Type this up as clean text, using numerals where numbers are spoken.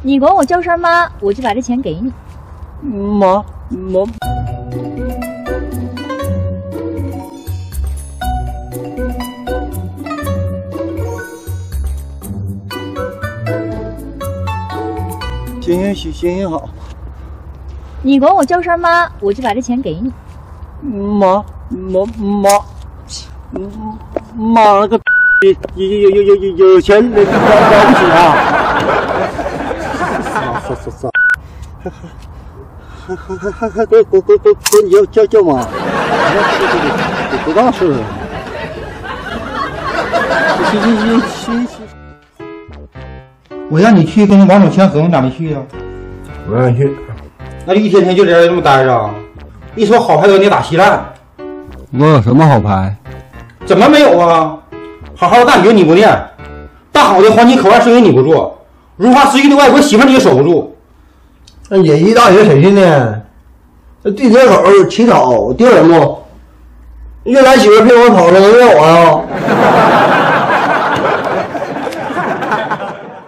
你管我叫声妈，我就把这钱给你。 妈。行好。 你管我叫声妈，我就把这钱给你。 妈了个有钱了不起啊！算，还给你叫妈，不大事。行。 我让你去跟王总签合同，咋没去呀？ 不让去。 那就一天天就在这这么待着，一手好牌都给你打稀烂。 我有什么好牌？ 怎么没有啊？好好的大学你不念，大好的黄金口岸生意你不做，如花似玉的外国媳妇你也守不住。 那野鸡大学谁去呢？那地铁口起草丢人不？越南媳妇陪我跑了能怨我呀？